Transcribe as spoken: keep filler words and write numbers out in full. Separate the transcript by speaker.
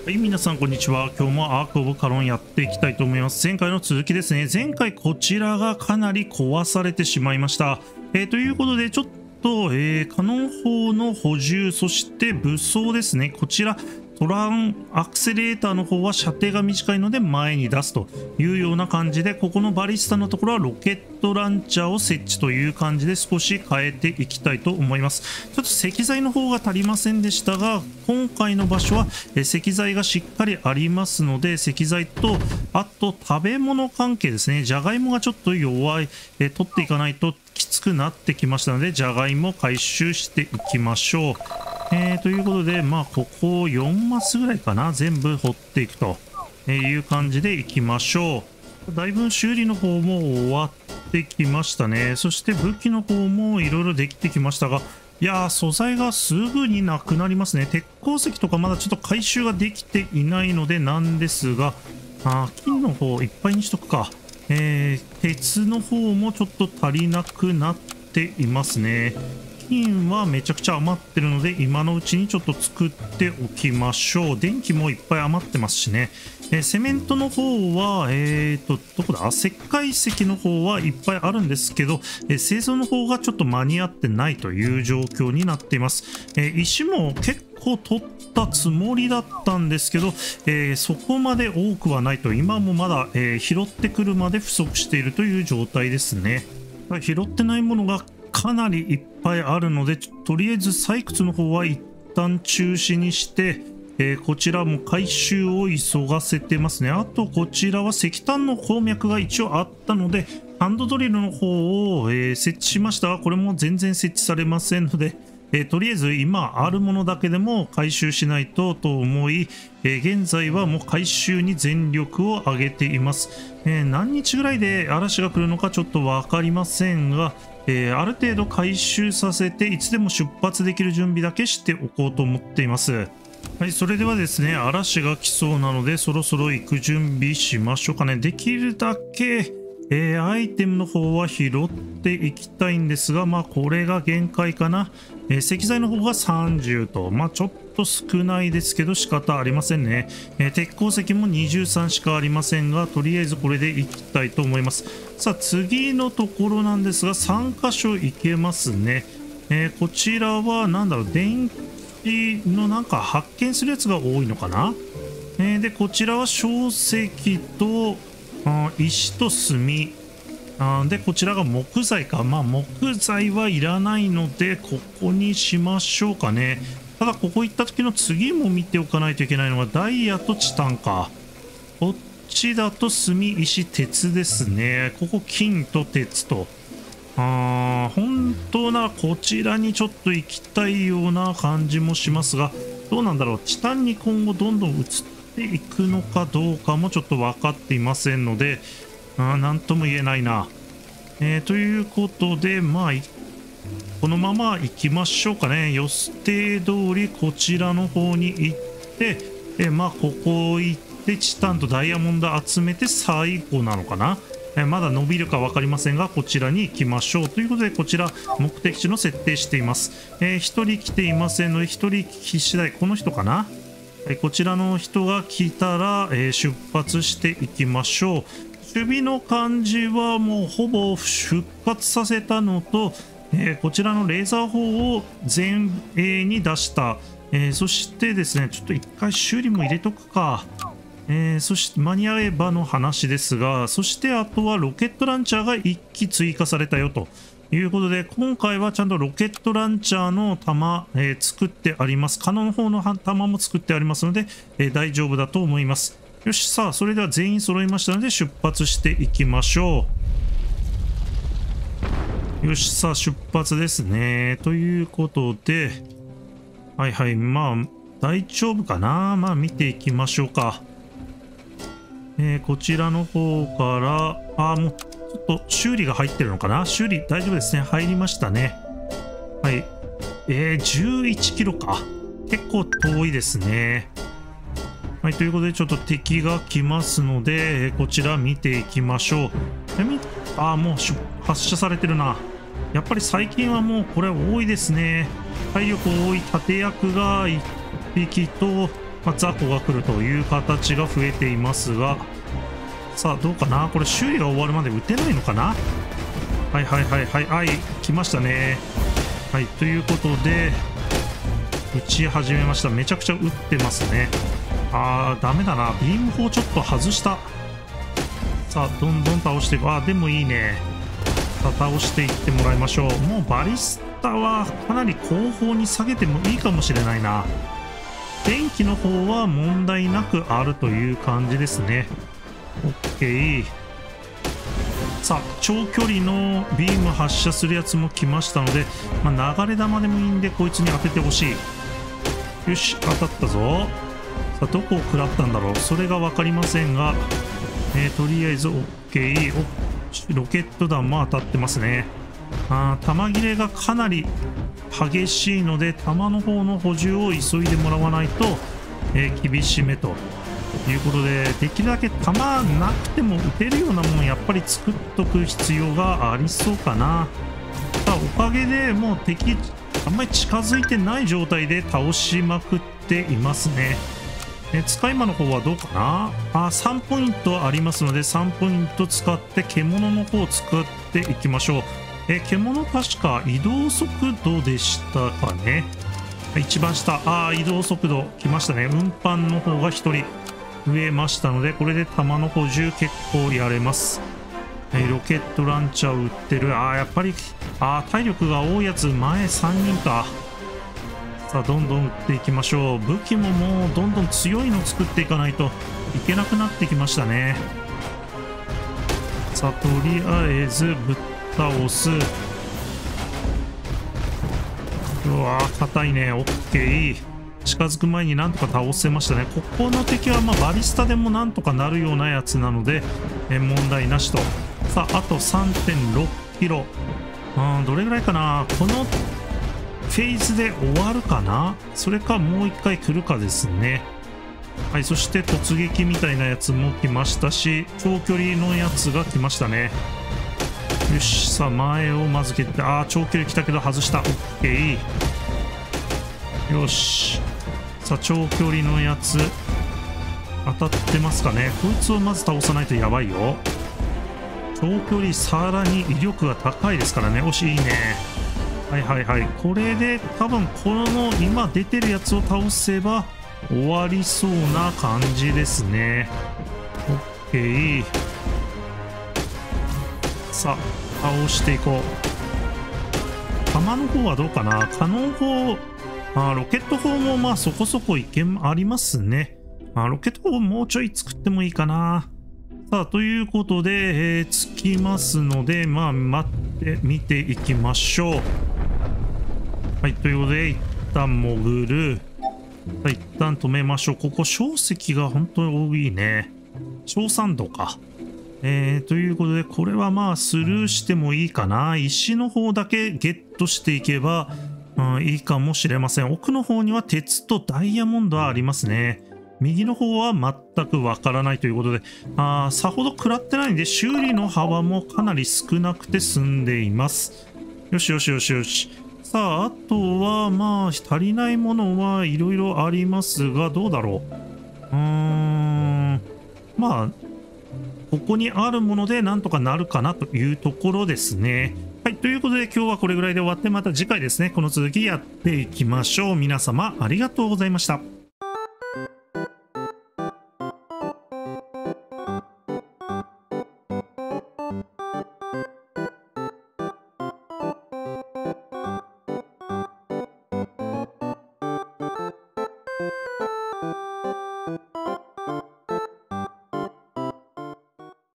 Speaker 1: はい、皆さんこんにちは。今日もアークオブカロンやっていきたいと思います。前回の続きですね。前回こちらがかなり壊されてしまいました。えー、ということでちょっと、えー、カノン砲の補充、そして武装ですね。こちらトランアクセレーターの方は射程が短いので前に出すというような感じで、ここのバリスタのところはロケットランチャーを設置という感じで少し変えていきたいと思います。ちょっと石材の方が足りませんでしたが、今回の場所は石材がしっかりありますので、石材とあと食べ物関係ですね。じゃがいもがちょっと弱い、え取っていかないときつくなってきましたので、じゃがいも回収していきましょう。えー、ということで、まあ、ここよんマスぐらいかな、全部掘っていくという感じでいきましょう。だいぶ修理の方も終わってきましたね。そして武器の方もいろいろできてきましたが、いやー、素材がすぐになくなりますね。鉄鉱石とかまだちょっと回収ができていないのでなんですが、あ金の方いっぱいにしとくか。えー、鉄の方もちょっと足りなくなっていますね。金はめちゃくちゃ余ってるので今のうちにちょっと作っておきましょう。電気もいっぱい余ってますしね。えー、セメントの方はえーとどこだ、石灰石の方はいっぱいあるんですけど、えー、製造の方がちょっと間に合ってないという状況になっています。えー、石も結構取ったつもりだったんですけど、えー、そこまで多くはないと、今もまだ、えー、拾ってくるまで不足しているという状態ですね。拾ってないものがかなりいっぱいあるので、とりあえず採掘の方は一旦中止にして、えー、こちらも回収を急がせてますね。あとこちらは石炭の鉱脈が一応あったのでハンドドリルの方を、えー、設置しましたが、これも全然設置されませんので、えー、とりあえず今あるものだけでも回収しないとと思い、えー、現在はもう回収に全力を挙げています。えー、何日ぐらいで嵐が来るのかちょっと分かりませんが、えー、ある程度回収させていつでも出発できる準備だけしておこうと思っています。はい、それではですね、嵐が来そうなのでそろそろ行く準備しましょうかね。できるだけ、えー、アイテムの方は拾っていきたいんですが、まあこれが限界かな。えー、石材の方がさんじゅうと、まあちょっと少ないですけど仕方ありませんね。えー、鉄鉱石もにじゅうさんしかありませんが、とりあえずこれでいきたいと思います。さあ次のところなんですが、さん箇所行けますね。えー、こちらはなんだろう、電気のなんか発見するやつが多いのかな。えー、でこちらは硝石とあ石と炭あで、こちらが木材か。まあ木材はいらないのでここにしましょうかね。ただここ行った時の次も見ておかないといけないのがダイヤとチタンか。こっちだと炭、石、鉄ですね。ここ金と鉄と、あー本当ならこちらにちょっと行きたいような感じもしますが、どうなんだろう。チタンに今後どんどん移っていくのかどうかもちょっと分かっていませんので、あなんとも言えないな。えー、ということで、まあこのまま行きましょうかね。予定通りこちらの方に行って、えー、まあここ行ってチタンとダイヤモンド集めて最後なのかな。えー、まだ伸びるか分かりませんが、こちらに行きましょうということで、こちら目的地の設定しています。えー、ひとり来ていませんので、ひとり来次第この人かな。えー、こちらの人が来たら、えー、出発していきましょう。守備の感じはもうほぼ復活させたのと、えー、こちらのレーザー砲を前衛に出した、えー、そしてですね、ちょっと一回修理も入れとくか。えー、そして間に合えばの話ですが、そしてあとはロケットランチャーがいっき追加されたよということで、今回はちゃんとロケットランチャーの弾、えー、作ってあります。カノン砲の弾も作ってありますので、えー、大丈夫だと思います。よし、さあそれでは全員揃いましたので出発していきましょう。よし、さあ出発ですね。ということで、はいはい、まあ大丈夫かな。まあ見ていきましょうか。えー、こちらの方から、あーもうちょっと修理が入ってるのかな。修理大丈夫ですね。入りましたね。はい。えー、じゅういちキロか。結構遠いですね。はい、ということでちょっと敵が来ますので、えー、こちら見ていきましょう。ああ、もう発射されてるな。やっぱり最近はもうこれ多いですね。体力多い盾役がいっぴきと、 まあ、雑魚が来るという形が増えていますが、さあどうかな、これ修理が終わるまで打てないのかな。はいはいはいはいはい、来ましたね。はい、ということで打ち始めました。めちゃくちゃ打ってますね。あーダメだな、ビーム砲ちょっと外した。さあどんどん倒していく。あーでもいいね。さあ倒していってもらいましょう。もうバリスタはかなり後方に下げてもいいかもしれないな。電気の方は問題なくあるという感じですね。 OK。 さあ長距離のビーム発射するやつも来ましたので、まあ、流れ弾でもいいんでこいつに当ててほしい。よし当たったぞ。さあどこを食らったんだろう、それが分かりませんが、えー、とりあえず OK。 おロケット弾も当たってますね。あー弾切れがかなり激しいので弾の方の補充を急いでもらわないと、えー、厳しめということで、できるだけ弾なくても撃てるようなものやっぱり作っとく必要がありそうかな。さあおかげでもう敵あんまり近づいてない状態で倒しまくっていますね。え使い魔の方はどうかな。あさんポイントありますのでさんポイント使って獣の方を使っていきましょう。え獣確か移動速度でしたかね。一番下、ああ移動速度来ましたね。運搬の方がひとり増えましたので、これで弾の補充結構やれます。えロケットランチャーを撃ってる。ああやっぱりあ体力が多いやつ前さんにんか。さあどんどん撃っていきましょう。武器ももうどんどん強いの作っていかないといけなくなってきましたね。さあとりあえずぶっ倒す。うわー硬いね。 OK。 近づく前になんとか倒せましたね。ここの敵はまあバリスタでもなんとかなるようなやつなのでえ問題なしと。さああと さんてんろっキロ、うんどれぐらいかな。このフェーズで終わるかな、それかもう一回来るかですね。はい、そして突撃みたいなやつも来ましたし、長距離のやつが来ましたね。よし、さあ前をまず蹴って、ああ長距離来たけど外した。 OK。 よし、さあ長距離のやつ当たってますかね。こいつをまず倒さないとやばいよ。長距離さらに威力が高いですからね。おしいいね。はいはいはい、これで多分この今出てるやつを倒せば終わりそうな感じですね。 OK。 さあ倒していこう。弾の方はどうかな。カノン砲、あロケット砲もまあそこそこいけありますね。あロケット砲もうちょい作ってもいいかな。さあということで、えー、つきますのでまあ待って見ていきましょう。はい、ということで、一旦潜る。はい、一旦止めましょう。ここ、小石が本当に多いね。小山度か。えー、ということで、これはまあ、スルーしてもいいかな。石の方だけゲットしていけば、うん、いいかもしれません。奥の方には鉄とダイヤモンドはありますね。右の方は全くわからないということで、あさほど食らってないんで、修理の幅もかなり少なくて済んでいます。よしよしよしよし。さあ、あとは、まあ、足りないものはいろいろありますが、どうだろう。うーん。まあ、ここにあるものでなんとかなるかなというところですね。はい、ということで今日はこれぐらいで終わって、また次回ですね、この続きやっていきましょう。皆様、ありがとうございました。